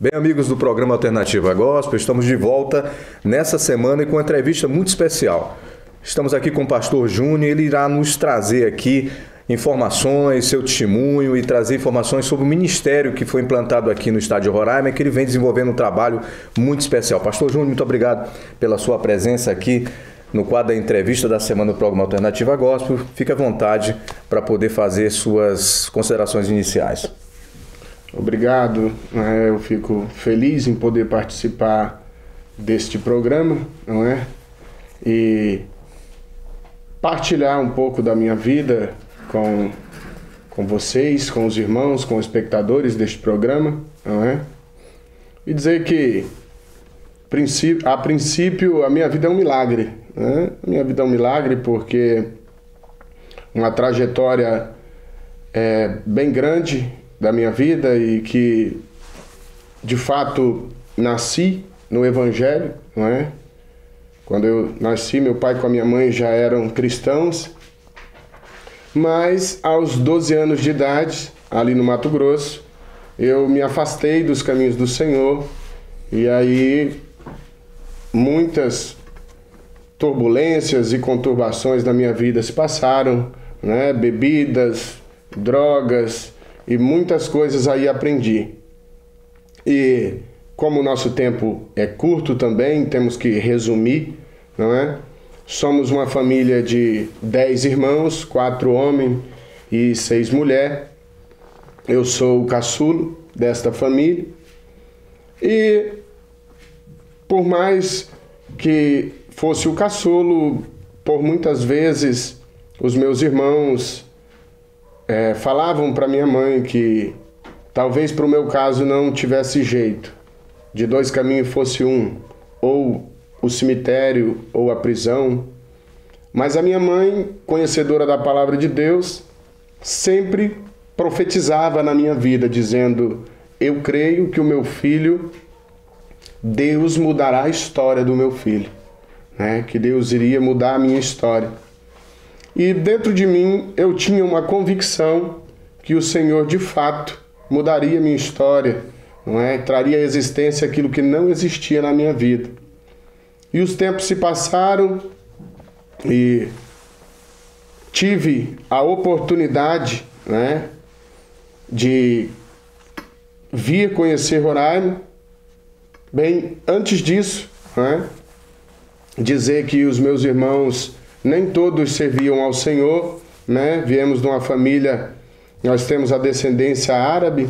Bem, amigos do programa Alternativa Gospel, estamos de volta nessa semana e com uma entrevista muito especial. Estamos aqui com o pastor Júnior, ele irá nos trazer aqui informações, seu testemunho e trazer informações sobre o ministério que foi implantado aqui no estado de Roraima e que ele vem desenvolvendo um trabalho muito especial. Pastor Júnior, muito obrigado pela sua presença aqui no quadro da entrevista da semana do programa Alternativa Gospel. Fique à vontade para poder fazer suas considerações iniciais. Obrigado, eu fico feliz em poder participar deste programa, não é? E partilhar um pouco da minha vida com vocês, com os irmãos, com os espectadores deste programa, não é? E dizer que, a princípio, a minha vida é um milagre, né? A minha vida é um milagre porque uma trajetória bem grande da minha vida e que, de fato, nasci no Evangelho, não é? Quando eu nasci, meu pai com a minha mãe já eram cristãos, mas aos 12 anos de idade, ali no Mato Grosso, eu me afastei dos caminhos do Senhor e aí muitas turbulências e conturbações da minha vida se passaram, né? Bebidas, drogas e muitas coisas aí aprendi. E como o nosso tempo é curto também, temos que resumir, não é? Somos uma família de 10 irmãos, 4 homens e 6 mulheres. Eu sou o caçulo desta família. E por mais que fosse o caçulo, por muitas vezes os meus irmãos falavam para minha mãe que talvez para o meu caso não tivesse jeito, de 2 caminhos fosse um, ou o cemitério ou a prisão. Mas a minha mãe, conhecedora da palavra de Deus, sempre profetizava na minha vida, dizendo: eu creio que o meu filho, Deus mudará a história do meu filho, né? Que Deus iria mudar a minha história. E dentro de mim eu tinha uma convicção que o Senhor de fato mudaria minha história, não é? Traria à existência aquilo que não existia na minha vida. E os tempos se passaram e tive a oportunidade, né, de vir conhecer Roraima. Bem, antes disso, né, dizer que os meus irmãos nem todos serviam ao Senhor, né? Viemos de uma família, nós temos a descendência árabe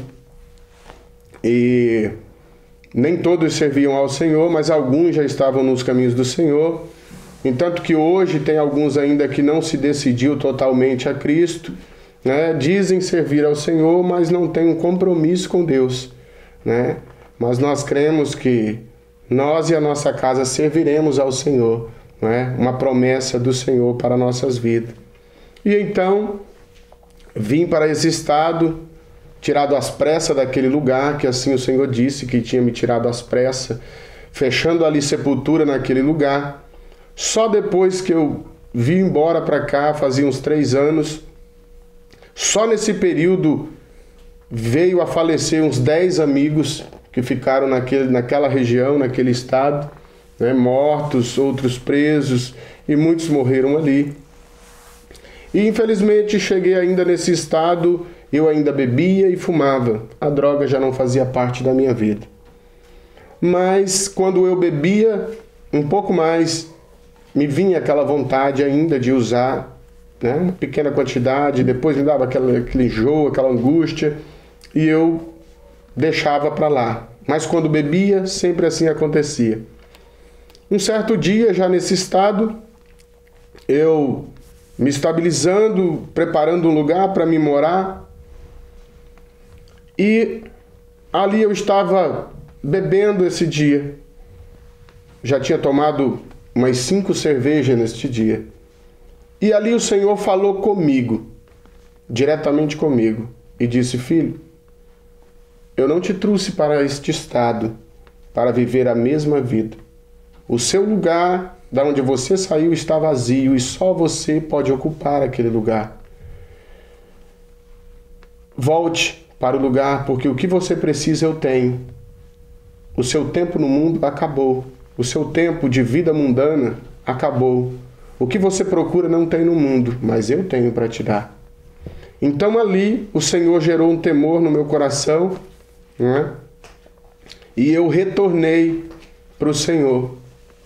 e nem todos serviam ao Senhor, mas alguns já estavam nos caminhos do Senhor. Entanto que hoje tem alguns ainda que não se decidiu totalmente a Cristo, né? Dizem servir ao Senhor, mas não têm um compromisso com Deus, né? Mas nós cremos que nós e a nossa casa serviremos ao Senhor, né? Uma promessa do Senhor para nossas vidas. E então vim para esse estado, tirado às pressas daquele lugar, que assim o Senhor disse que tinha me tirado às pressas, fechando ali sepultura naquele lugar. Só depois que eu vim embora para cá, fazia uns 3 anos, só nesse período veio a falecer uns 10 amigos que ficaram naquela região, naquele estado, né? Mortos, outros presos, e muitos morreram ali. E infelizmente cheguei ainda nesse estado, eu ainda bebia e fumava. A droga já não fazia parte da minha vida. Mas quando eu bebia um pouco mais, me vinha aquela vontade ainda de usar, né, uma pequena quantidade, depois me dava aquele enjoo, aquela angústia, e eu deixava para lá. Mas quando bebia, sempre assim acontecia. Um certo dia, já nesse estado, eu me estabilizando, preparando um lugar para me morar, e ali eu estava bebendo esse dia. Já tinha tomado umas 5 cervejas neste dia. E ali o Senhor falou comigo, diretamente comigo, e disse: filho, eu não te trouxe para este estado para viver a mesma vida. O seu lugar, da onde você saiu, está vazio e só você pode ocupar aquele lugar. Volte para o lugar, porque o que você precisa eu tenho. o seu tempo no mundo acabou. O seu tempo de vida mundana acabou. O que você procura não tem no mundo, mas eu tenho para te dar. Então ali o Senhor gerou um temor no meu coração, né? E eu retornei para o Senhor.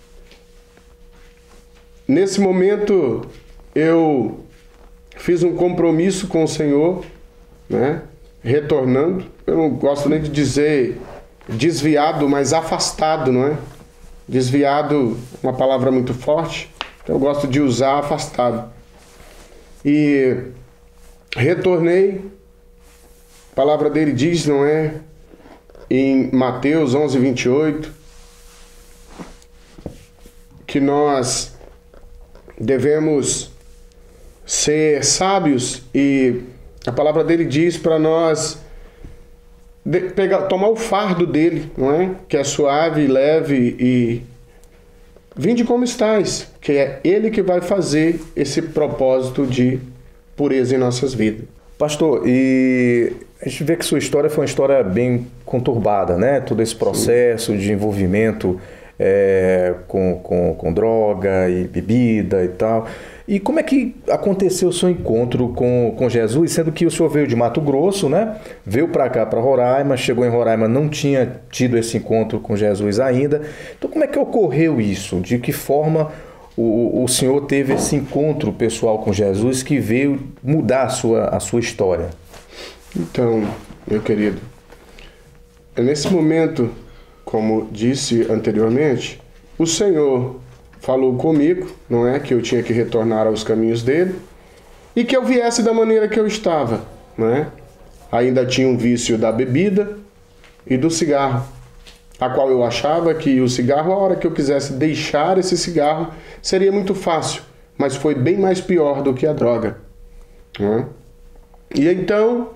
Nesse momento eu fiz um compromisso com o Senhor, né? Retornando. Eu não gosto nem de dizer desviado, mas afastado, não é? Desviado, uma palavra muito forte, então eu gosto de usar afastado. E retornei, a palavra dele diz, não é? Em Mateus 11:28, que nós devemos ser sábios, e a palavra dele diz para nós tomar o fardo dele, não é? Que é suave, leve, e vinde como estais, que é ele que vai fazer esse propósito de pureza em nossas vidas. Pastor, e a gente vê que sua história foi uma história bem conturbada, né? Todo esse processo de envolvimento com droga e bebida e tal. E como é que aconteceu o seu encontro com Jesus, sendo que o senhor veio de Mato Grosso, né? Veio para cá, para Roraima, chegou em Roraima, não tinha tido esse encontro com Jesus ainda. Então como é que ocorreu isso? De que forma o senhor teve esse encontro pessoal com Jesus que veio mudar a sua história? Então, meu querido, nesse momento, como disse anteriormente, o Senhor falou comigo, não é? Que eu tinha que retornar aos caminhos dele e que eu viesse da maneira que eu estava, não é? Ainda tinha um vício da bebida e do cigarro, a qual eu achava que o cigarro, a hora que eu quisesse deixar esse cigarro, seria muito fácil, mas foi bem mais pior do que a droga, não é? E então,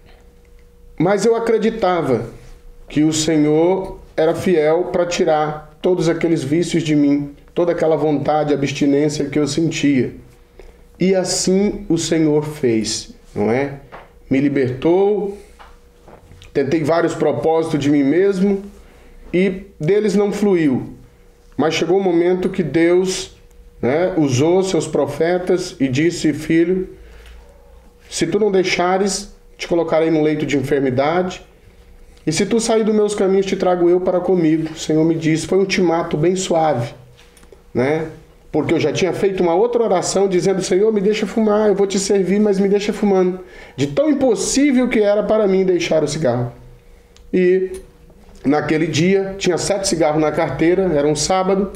mas eu acreditava que o Senhor era fiel para tirar todos aqueles vícios de mim, toda aquela vontade, abstinência que eu sentia. E assim o Senhor fez, não é? Me libertou, tentei vários propósitos de mim mesmo e deles não fluiu. Mas chegou um momento que Deus, né, usou seus profetas e disse: filho, se tu não deixares, te colocarei no leito de enfermidade, e se tu sair dos meus caminhos, te trago eu para comigo. O Senhor me disse, foi um ultimato bem suave, né? Porque eu já tinha feito uma outra oração dizendo: Senhor, me deixa fumar, eu vou te servir, mas me deixa fumando. De tão impossível que era para mim deixar o cigarro. E naquele dia, tinha 7 cigarros na carteira, era um sábado,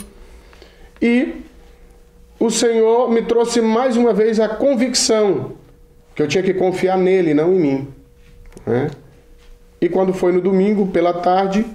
e o Senhor me trouxe mais uma vez a convicção que eu tinha que confiar nele, não em mim, né? E quando foi no domingo, pela tarde,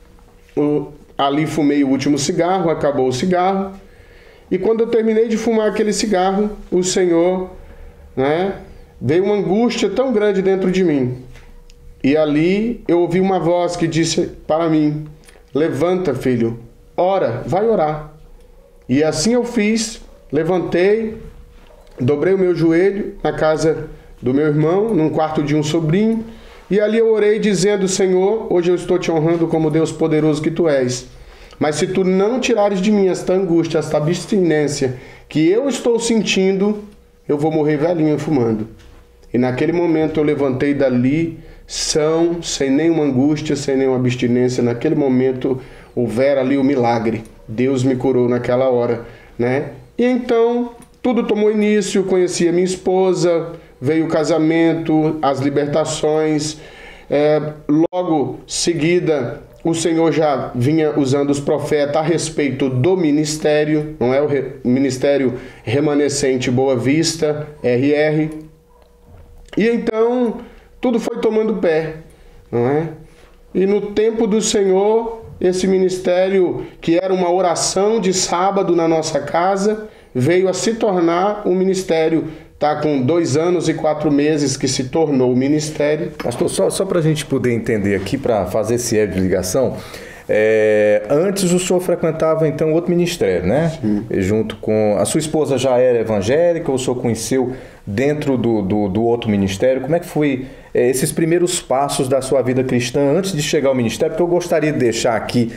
ali fumei o último cigarro, acabou o cigarro. E quando eu terminei de fumar aquele cigarro, o Senhor, né, veio uma angústia tão grande dentro de mim. E ali eu ouvi uma voz que disse para mim: levanta, filho, ora, vai orar. E assim eu fiz, levantei, dobrei o meu joelho na casa do meu irmão, num quarto de um sobrinho, e ali eu orei dizendo: Senhor, hoje eu estou te honrando como Deus poderoso que tu és. Mas se tu não tirares de mim esta angústia, esta abstinência que eu estou sentindo, eu vou morrer velhinho fumando. E naquele momento eu levantei dali, são, sem nenhuma angústia, sem nenhuma abstinência. Naquele momento houvera ali o milagre. Deus me curou naquela hora, né? E então tudo tomou início, conheci a minha esposa, veio o casamento, as libertações. Logo seguida, o Senhor já vinha usando os profetas a respeito do ministério, não é? O Ministério Remanescente Boa Vista, RR. E então, tudo foi tomando pé, não é? E no tempo do Senhor, esse ministério, que era uma oração de sábado na nossa casa, veio a se tornar um ministério. Está com 2 anos e 4 meses que se tornou o ministério. Pastor, só para a gente poder entender aqui, para fazer esse elo de ligação, antes o senhor frequentava então outro ministério, né? Sim. Junto com... A sua esposa já era evangélica ou o senhor conheceu dentro do outro ministério? Como é que foi esses primeiros passos da sua vida cristã antes de chegar ao ministério? Porque eu gostaria de deixar aqui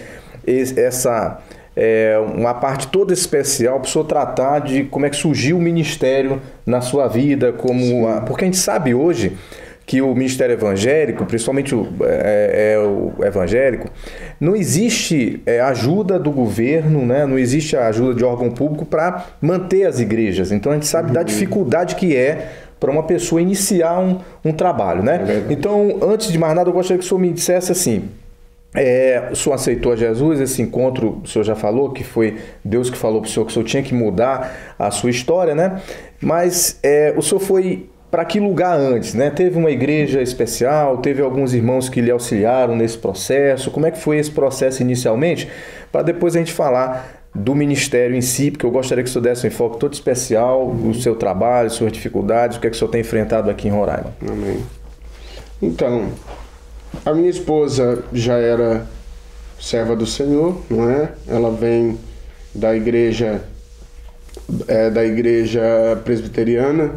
uma parte toda especial para o senhor tratar de como é que surgiu o ministério na sua vida, porque a gente sabe hoje que o ministério evangélico, principalmente o evangélico, não existe ajuda do governo, né? Não existe a ajuda de órgão público para manter as igrejas. Então a gente sabe da dificuldade que é para uma pessoa iniciar um trabalho, né? Então, antes de mais nada, eu gostaria que o senhor me dissesse assim, o senhor aceitou a Jesus, esse encontro, o senhor já falou que foi Deus que falou para o senhor tinha que mudar a sua história, né? Mas o senhor foi para que lugar antes, né? Teve uma igreja especial, teve alguns irmãos que lhe auxiliaram nesse processo. Como é que foi esse processo inicialmente? Para depois a gente falar do ministério em si, porque eu gostaria que o senhor desse um enfoque todo especial do seu trabalho, suas dificuldades, o que é que o senhor tem enfrentado aqui em Roraima. Amém. Então, a minha esposa já era serva do Senhor, não é? Ela vem da igreja presbiteriana.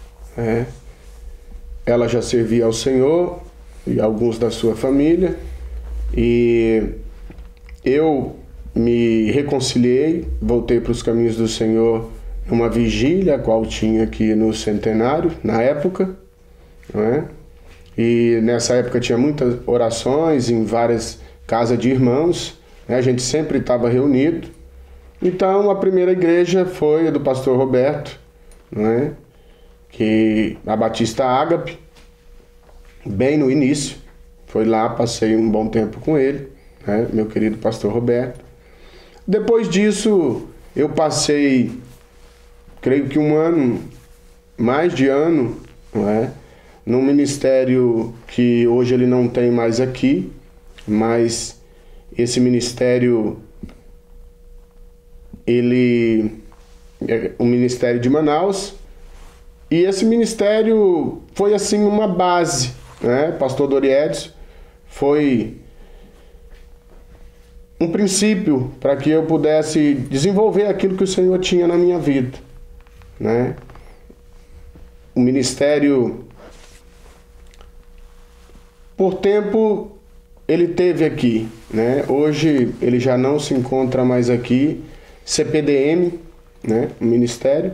Ela já servia ao Senhor e alguns da sua família, e eu me reconciliei, voltei para os caminhos do Senhor numa vigília, a qual tinha aqui no centenário, na época, não é? E nessa época tinha muitas orações em várias casas de irmãos, né? A gente sempre estava reunido. Então a primeira igreja foi a do pastor Roberto, não é? Que a Batista Ágape, bem no início, foi lá, passei um bom tempo com ele, né? Meu querido pastor Roberto. Depois disso, eu passei, creio que um ano, mais de ano, não é? Num ministério que hoje ele não tem mais aqui, mas esse ministério, ele é um ministério de Manaus. E esse ministério foi assim uma base, né? Pastor Dori Edson foi um princípio para que eu pudesse desenvolver aquilo que o Senhor tinha na minha vida, né? O ministério, por tempo, ele teve aqui, né? Hoje ele já não se encontra mais aqui, CPDM, né? O ministério.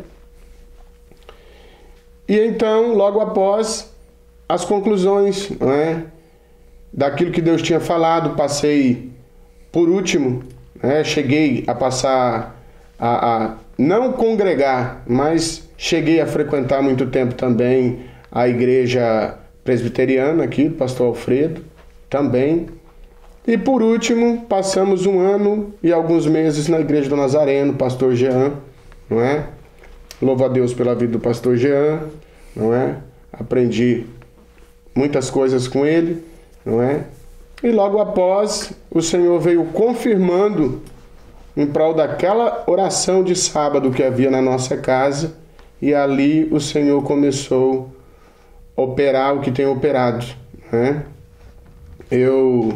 E então, logo após as conclusões, né, daquilo que Deus tinha falado, passei por último, né, cheguei a passar a não congregar, mas cheguei a frequentar muito tempo também a igreja presbiteriana aqui, do pastor Alfredo, também. E por último, passamos um ano e alguns meses na igreja do Nazareno, pastor Jean, não é? Louvo a Deus pela vida do pastor Jean, não é? Aprendi muitas coisas com ele, não é? E logo após, o Senhor veio confirmando em prol daquela oração de sábado que havia na nossa casa, e ali o Senhor começou a operar o que tem operado, né? Eu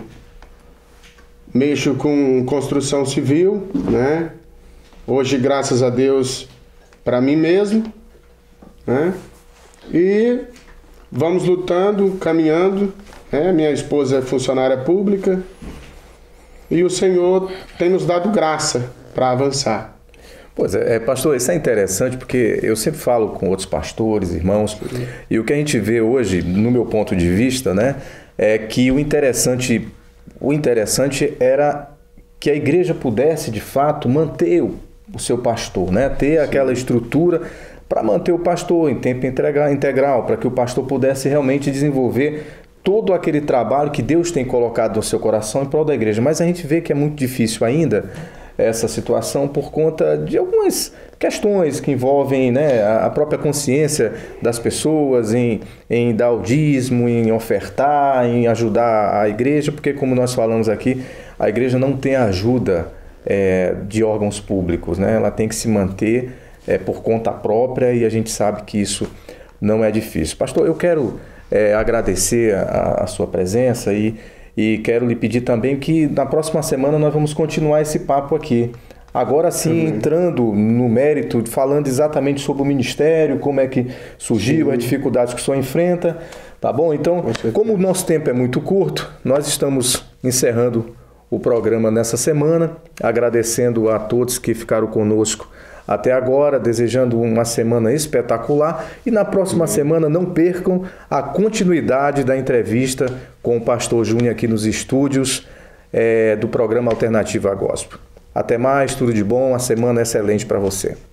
mexo com construção civil, né? Hoje, graças a Deus, para mim mesmo, né? E vamos lutando, caminhando, né? Minha esposa é funcionária pública e o Senhor tem nos dado graça para avançar. Pois pastor, isso é interessante porque eu sempre falo com outros pastores, irmãos, e o que a gente vê hoje, no meu ponto de vista, né, é que o interessante era que a igreja pudesse, de fato, manter o seu pastor, né, ter aquela estrutura para manter o pastor em tempo integral, para que o pastor pudesse realmente desenvolver todo aquele trabalho que Deus tem colocado no seu coração em prol da igreja. Mas a gente vê que é muito difícil ainda essa situação por conta de algumas questões que envolvem, né, a própria consciência das pessoas em dar o dízimo, em ofertar, em ajudar a igreja, porque como nós falamos aqui, a igreja não tem ajuda de órgãos públicos, né? Ela tem que se manter por conta própria e a gente sabe que isso não é difícil. Pastor, eu quero agradecer a sua presença e quero lhe pedir também que na próxima semana nós vamos continuar esse papo aqui Agora sim, entrando no mérito, falando exatamente sobre o ministério, como é que surgiu, as dificuldades que o senhor enfrenta, tá bom? Então, como o nosso tempo é muito curto, nós estamos encerrando o programa nessa semana, agradecendo a todos que ficaram conosco até agora, desejando uma semana espetacular e na próxima semana não percam a continuidade da entrevista com o pastor Júnior aqui nos estúdios do programa Alternativa Gospel. Até mais, tudo de bom, uma semana excelente para você.